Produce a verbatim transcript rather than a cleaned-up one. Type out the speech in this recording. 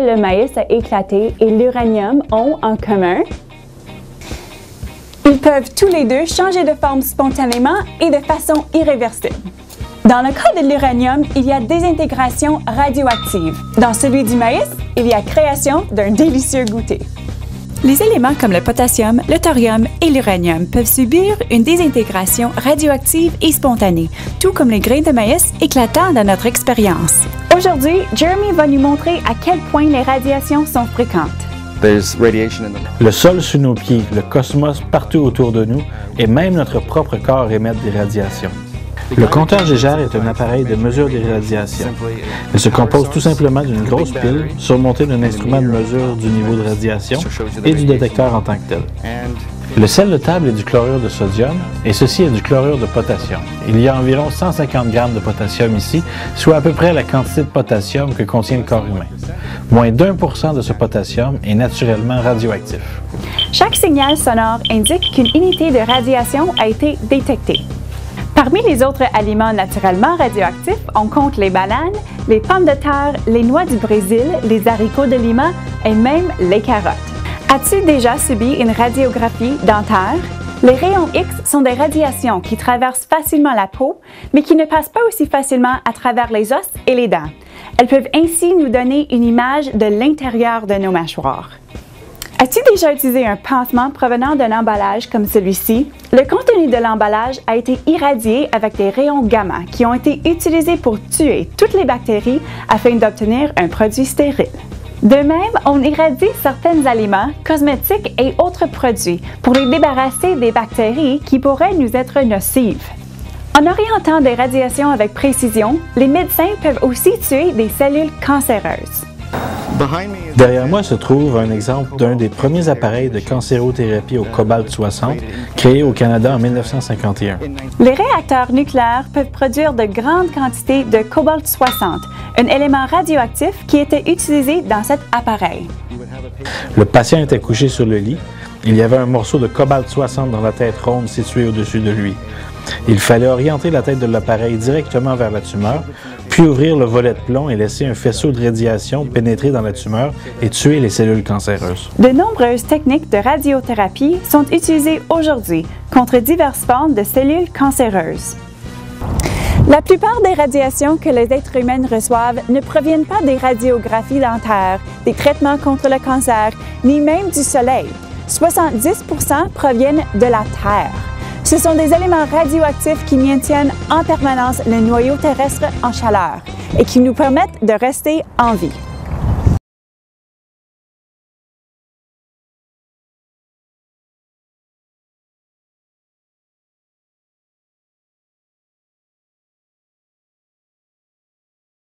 le maïs a éclaté et l'uranium ont en commun? Ils peuvent tous les deux changer de forme spontanément et de façon irréversible. Dans le cas de l'uranium, il y a désintégration radioactive. Dans celui du maïs, il y a création d'un délicieux goûter. Les éléments comme le potassium, le thorium et l'uranium peuvent subir une désintégration radioactive et spontanée, tout comme les grains de maïs éclatants dans notre expérience. Aujourd'hui, Jeremy va nous montrer à quel point les radiations sont fréquentes. Le sol sous nos pieds, le cosmos partout autour de nous et même notre propre corps émettent des radiations. Le compteur Geiger est un appareil de mesure des radiations. Il se compose tout simplement d'une grosse pile surmontée d'un instrument de mesure du niveau de radiation et du détecteur en tant que tel. Le sel de table est du chlorure de sodium et ceci est du chlorure de potassium. Il y a environ cent cinquante grammes de potassium ici, soit à peu près la quantité de potassium que contient le corps humain. Moins d'un pour cent de ce potassium est naturellement radioactif. Chaque signal sonore indique qu'une unité de radiation a été détectée. Parmi les autres aliments naturellement radioactifs, on compte les bananes, les pommes de terre, les noix du Brésil, les haricots de Lima et même les carottes. As-tu déjà subi une radiographie dentaire? Les rayons X sont des radiations qui traversent facilement la peau, mais qui ne passent pas aussi facilement à travers les os et les dents. Elles peuvent ainsi nous donner une image de l'intérieur de nos mâchoires. As-tu déjà utilisé un pansement provenant d'un emballage comme celui-ci? Le contenu de l'emballage a été irradié avec des rayons gamma qui ont été utilisés pour tuer toutes les bactéries afin d'obtenir un produit stérile. De même, on irradie certains aliments, cosmétiques et autres produits pour les débarrasser des bactéries qui pourraient nous être nocives. En orientant des radiations avec précision, les médecins peuvent aussi tuer des cellules cancéreuses. Derrière moi se trouve un exemple d'un des premiers appareils de cancérothérapie au cobalt soixante créé au Canada en mille neuf cent cinquante et un. Les réacteurs nucléaires peuvent produire de grandes quantités de cobalt soixante, un élément radioactif qui était utilisé dans cet appareil. Le patient était couché sur le lit. Il y avait un morceau de cobalt soixante dans la tête ronde située au-dessus de lui. Il fallait orienter la tête de l'appareil directement vers la tumeur, puis ouvrir le volet de plomb et laisser un faisceau de radiation pénétrer dans la tumeur et tuer les cellules cancéreuses. De nombreuses techniques de radiothérapie sont utilisées aujourd'hui contre diverses formes de cellules cancéreuses. La plupart des radiations que les êtres humains reçoivent ne proviennent pas des radiographies dentaires, des traitements contre le cancer, ni même du soleil. soixante-dix pour cent proviennent de la Terre. Ce sont des éléments radioactifs qui maintiennent en permanence le noyau terrestre en chaleur et qui nous permettent de rester en vie.